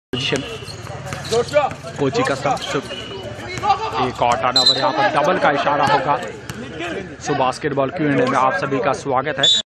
Position Kochi custom एक और turnover यहाँ पर डबल का इशारा होगा। सो बास्केटबॉल Q&A में आप सभी का स्वागत है।